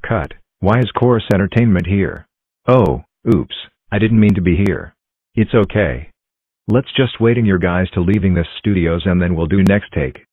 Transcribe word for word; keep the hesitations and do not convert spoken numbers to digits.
Cut. Why is Corus Entertainment here? Oh, oops, I didn't mean to be here. It's okay. Let's just waiting your guys to leaving this studios and then we'll do next take.